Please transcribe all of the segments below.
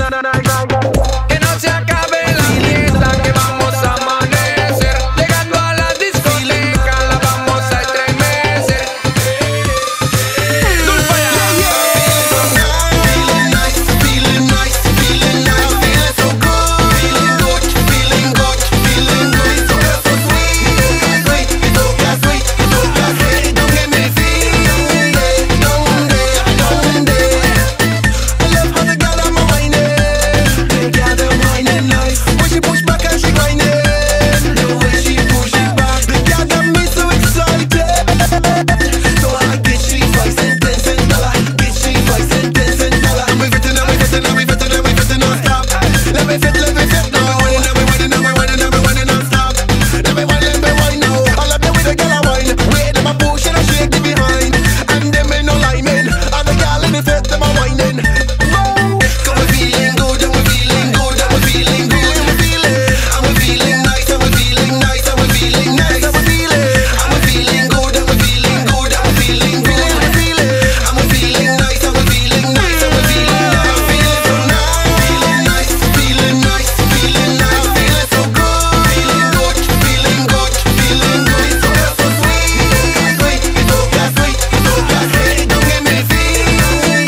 Que no se acabe la fiesta, que vamos a amanecer. Llegando a la discoteca, la vamos a estremecer. Feeling nice, feeling nice, feeling nice, feeling so good, feeling good, feeling good, feeling good. It's so sweet, it's so sweet, it's so sweet. Don't get me feeling, don't I love how the girl I'm whining, the girl them whining nice. When she push back and she whining, the way she push it back, the girl got me so excited. So I get she twice and $10 cents dollar, get she twice and $10 cents dollar. And we fitting, and we fitting, and we fitting, and we fitting non-stop. Let me fit, now we whining, now we whining, now we whining, now we whining non-stop. Let me whine now. I love the way the girl a whine, way them a push and a shake the behind, and them ain't no liming, and the girl in the fit them a whining. Cause we feeling good, and we feeling good, and we feeling good, and we feeling, and we feeling nice, and we feeling nice, and we feeling nice, and we feeling, and we feeling good, and we feeling good, and we feeling good, and we feeling, and we feeling nice, and we feeling nice, and we feeling nice, feeling so nice, feeling nice, feeling nice, feeling so good, feeling good, feeling good, feeling good. It's so sweet, it's so sweet, it's so sweet. Don't get me feeling,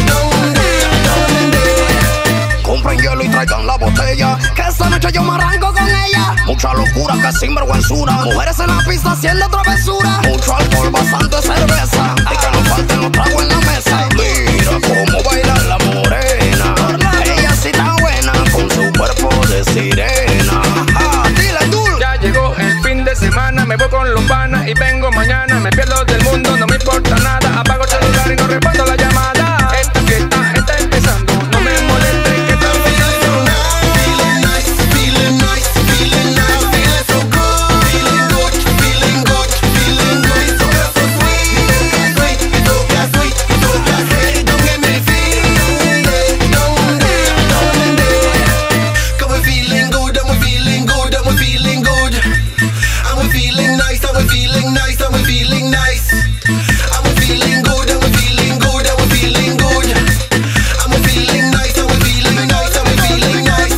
Compren hielo y traigan la botella, que esta noche yo me arranco con ella. Mucha locura, que sinvergüenzura. Mujeres en la pista haciendo travesura. Mucho alcohol, bastante cerveza, y que no falten los tragos en la mesa. Mira cómo baila la morena, ella sí está buena con su cuerpo de sirena. Dile tú. Ya llegó el fin de semana, me voy con los panas y vengo mañana. Me pierdo del mundo, no me importa nada. Apago el celular y no respondo la llamada. Esta fiesta está empezando, no me moleste que está empezando. feeling nice, feeling nice, feeling nice, feeling so good, feeling good, feeling good, feeling good. It's so sweet, it's so sweet, it's so sweet. Don't get me feeling, don't. Cause we're feeling good, and we're feeling good, and we're feeling good, and we're feeling nice, and we're feeling nice, and we're feeling nice, and we're feeling good, and we're feeling good, and we're feeling good, and we're feeling nice, and we're feeling nice, and we're feeling nice.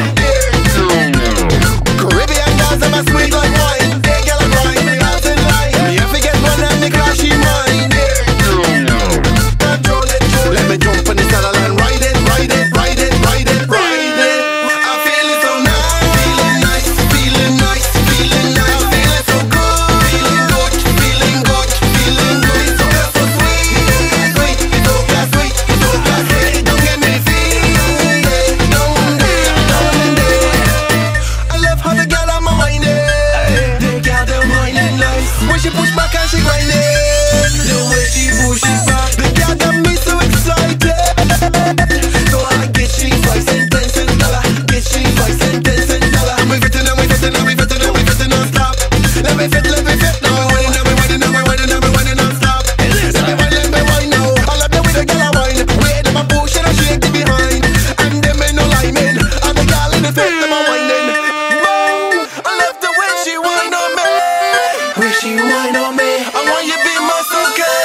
Caribbean girls them a sweet like wine. They girl a grind, they dance in line. Me if we get one and they crash in mine. Control it, let me jump on the saddle and ride it, ride it, ride it, ride it, ride it. I feel it so nice, feeling nice, feeling nice, feeling nice, feeling so good, feeling good, feeling good, feeling good. It's so sweet, sweet, it's so sweet, it's so sweet. Don't get me feeling, don't. I love how the girl I'm whining, the girl them whining nice. When she push back and she grinding, the way she push it back, the girl got me so excited. So I get she twice and $10 cents dollar, get she twice and $10 cents dollar. And we fitting, and we fitting, and we fitting, and we fitting non-stop. Let me fit, now we whining, now we whining, now we whining, now we whining non-stop. Let me whine now. I love the way the girl a whine, way them a push and a shake the behind, and them ain't no liming, and the girl in the fit them a whining. I love the way she whine on me, way she whine on me. I want you be my girl.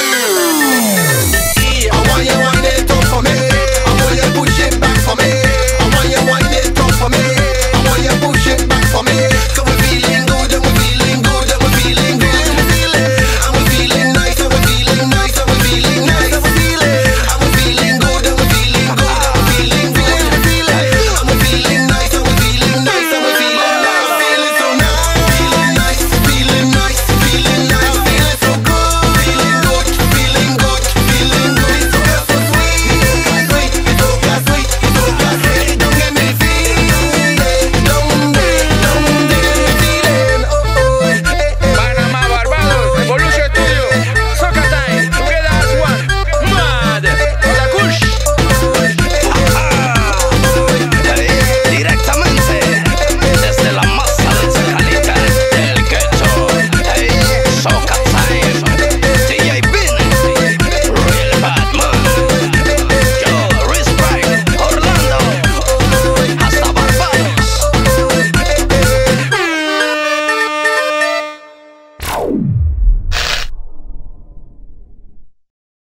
I want you whine it up for me, I want you push it back for me, I want you whine it up for me, I want you push it back for me. Cause we're feeling good, and we're feeling good, and we're feeling good, and we're feeling, and we're feeling nice, and we're feeling nice, and we're feeling nice, and we're feeling, and we're feeling good, and we're feeling good, and we're feeling good, and we're feeling, and we're feeling nice, and we're feeling nice, and we're feeling nice. Feeling so nice, feeling nice, feeling nice, feeling nice, feeling so good, feeling good, feeling good, feeling good. It's so sweet, sweet, it's so sweet, it's so sweet. Don't get me feeling, don't get me feeling. Panamá, Barbados, Evolution Studio, Soca Time, Together as One, Mad, La Kush. Directamente desde la masa del caliente del ghetto. Soca Time, DJ Bin, Real Batman, yo, Respect, Orlando, hasta Barbados.